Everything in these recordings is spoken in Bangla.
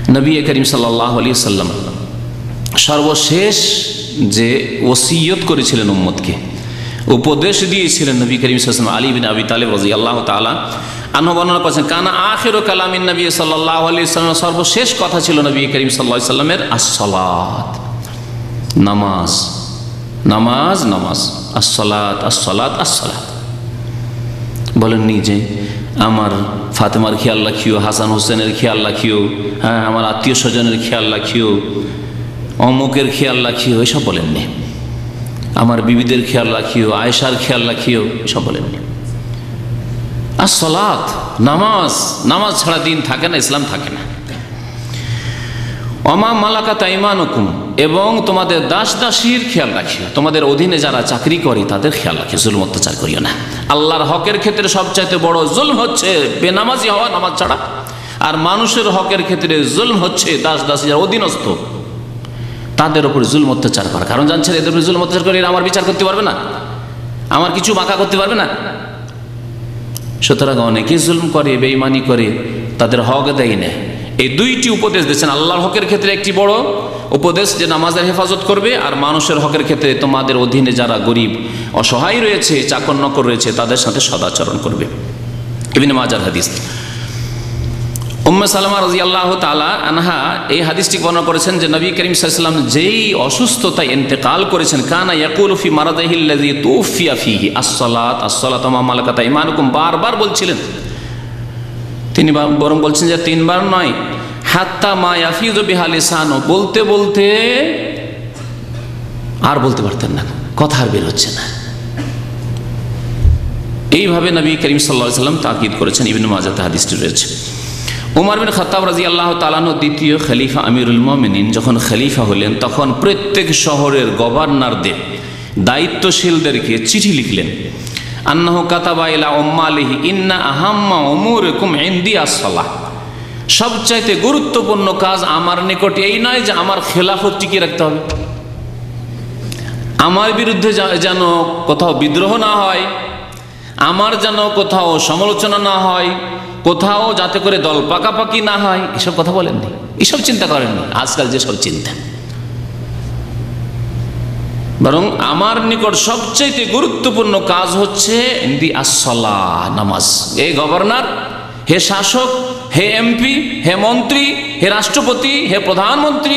নবী করিম সাল্লাল্লাহু আলাইহি ওয়াসাল্লাম সর্বশেষ যে ওসিয়ত করেছিলেন উম্মতকে, উপদেশ দিয়েছিলেন নবী করিম সাল্লাল্লাহু আলাইহি ওয়াসাল্লাম আলী বিন আবি তালিব রাদিয়াল্লাহু তাআলা আনহু বর্ণনা করেছেন, কানা আখিরু কালামিন নবী সাল্লাল্লাহু আলাইহি ওয়াসাল্লাম, সর্বশেষ কথা ছিল নবী করিম সাল্লাল্লাহু আলাইহি ওয়াসাল্লামের আসসালাত, নামাজ, নামাজ, নামাজ, আসসালাত, আসসালাত, আসসালাত। বলেননি যে আমার ফাতেমার খেয়াল রাখিও, হাসান হোসেনের খেয়াল রাখিও, হ্যাঁ আমার আত্মীয় স্বজনের খেয়াল রাখিও, অমুকের খেয়াল রাখিও, এসব বলেননি। আমার বিবিদের খেয়াল রাখিও, আয়েশার খেয়াল রাখিও, এসব বলেননি। আসসালাত, নামাজ, নামাজ ছাড়া দিন থাকে না, ইসলাম থাকে না। ওমা মালাকাত আইমানুকুম, এবং তোমাদের দাস দাসীর খেয়াল রাখিও, তোমাদের অধীনে যারা চাকরি করে তাদের খেয়াল রাখিও, জুলম অত্যাচার করিও না। আল্লাহর হকের ক্ষেত্রে সবচাইতে বড় জুলম হচ্ছে বেনামাজি হওয়া, নামাজ ছাড়া। আর মানুষের হকের ক্ষেত্রে জুলম হচ্ছে দাস দাসী যারা অধীনস্থ তাদের উপর জুলম অত্যাচার করা। কারণ জানছেন এদের উপর জুলম অত্যাচার করে এরা আমার বিচার করতে পারবে না, আমার কিছু বাঁকা করতে পারবে না। সুতরাং অনেকেই জুলম করে, বেঈমানি করে, তাদের হক দেয় না। এই দুইটি উপদেশ দিয়েছেন আল্লাহর হকের ক্ষেত্রে। একটি বড় উপদেশ যে নামাজের হেফাজত করবে, আর মানুষের হকের ক্ষেত্রে তোমাদের অধীনে যারা গরিব অসহায় রয়েছে, চাকর নকর রয়েছে, তাদের সাথে সদাচরণ করবে। ইবনে মাজার হাদিস। উম্মে সালামা রাদিয়াল্লাহু তাআলা আনহা এই হাদিসটি বর্ণনা করেছেন যে নবী করিম সাল্লাল্লাহু আলাইহি ওয়াসাল্লাম যেই অসুস্থতায় ইন্তেকাল করেছেন, কানা ইয়াকুলু ফি মারাদিহিল্লাযী তুফিয়া ফিহি আসসালাত, আসসালাতু ওয়া মালাকাত আইমানুকুম, বারবার বলছিলেন। তিনি বরং বলছেন যে তিনবার নয়, হাত্তা মা ইয়াফিযু বিহা লিসানু, বলতে বলতে আর বলতে পারতেন না, কথা আর বের হচ্ছে না। এইভাবে নবী করিম সাল্লাল্লাহু আলাইহি ওয়াসাল্লাম তাকিদ করেছেন। ইবনে মাজাহ হাদিসটি রয়েছে। উমর বিন খাত্তাব রাদিয়াল্লাহু তাআলা আনহু দ্বিতীয় খলিফা আমিরুল মুমিনিন যখন খলিফা হলেন, তখন প্রত্যেক শহরের গভর্নরদের, দায়িত্বশীলদেরকে চিঠি লিখলেন। আন্নাহু কাতাবা ইলা উম্মালিহি ইন্না আহাম্মা উমুরিকুম ইনদি আসসালাহ, সবচাইতে গুরুত্বপূর্ণ কাজ আমার নিকট এই নয় যে আমার খেলাফত টিকিয়ে রাখতে হবে, আমার বিরুদ্ধে যেন কোথাও বিদ্রোহ না হয়, আমার যেন কোথাও সমালোচনা না হয়, কোথাও যাতে করে দল পাকাপাকি না হয়, এসব কথা বলেননি, এসব চিন্তা করেননি আজকাল যেসব চিন্তা। বরং আমার নিকট সবচেয়ে গুরুত্বপূর্ণ কাজ হচ্ছে ইনদি আসসালাহ, নামাজ। এই গভর্নর, হে শাসক, হে এমপি, হে মন্ত্রী, হে রাষ্ট্রপতি, হে প্রধানমন্ত্রী,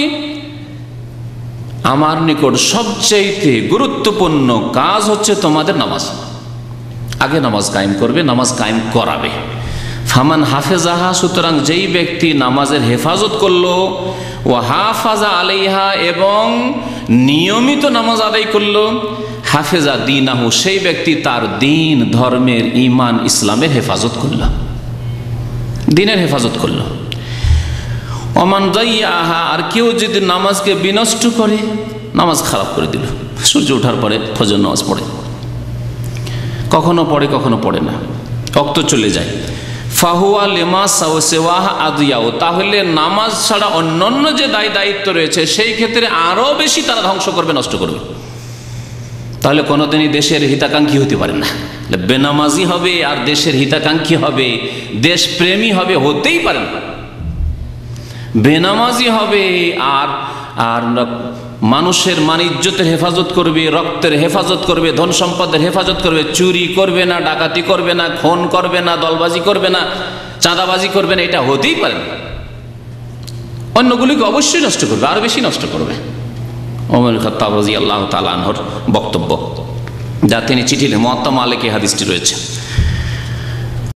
আমার নিকট সবচেয়ে গুরুত্বপূর্ণ কাজ হচ্ছে তোমাদের নামাজ। আগে নামাজ কায়েম করবে, নামাজ কায়েম করাবে। ফামান হাফেজাহা, সুতরাং যেই ব্যক্তি নামাজের হেফাজত করলো, ও হাফাজা আলাইহা, এবং নিয়মিত নামাজ আদায় করলো, হাফেজা দীনাহু, সেই ব্যক্তি তার দিন, ধর্মের, ইমান, ইসলামের হেফাজত করল, দিনের হেফাজত করল। ওমান দাইয়াহা, আর কেউ যদি নামাজকে বিনষ্ট করে, নামাজ খারাপ করে দিল, সূর্য ওঠার পরে ফজর নামাজ পড়ে, কখনো পড়ে কখনো পড়ে না, রক্ত চলে যায়, ফাহুয়া লিমা সাওয়াহ আদিয়াও, তাহলে নামাজ ছাড়া অন্যান্য যে দায়িত্ব রয়েছে সেই ক্ষেত্রে আরো বেশি তারা ধ্বংস করবে, নষ্ট করবে। তাহলে কোনোদিনই দেশের হিতাকাঙ্ক্ষী হতে পারে না। বেনামাজি হবে আর দেশের হিতাকাঙ্ক্ষী হবে, দেশপ্রেমী হবে, হতেই পারে না। বেনামাজি হবে আর আর মানুষের মান ইজ্জতের হেফাজত করবে, রক্তের হেফাজত করবে, ধন সম্পদের হেফাজত করবে, চুরি করবে না, ডাকাতি করবে না, খুন করবে না, দলবাজি করবে না, চাঁদাবাজি করবে না, এটা হতেই পারে না। অন্যগুলিকে অবশ্যই নষ্ট করবে, আরো বেশি নষ্ট করবে। ওমর খাত্তাব রাদিয়াল্লাহু তাআলা আনহুর বক্তব্য, যা তিনি চিঠি লিখে মুওয়াত্তা মালিকে হাদিসটি রয়েছে।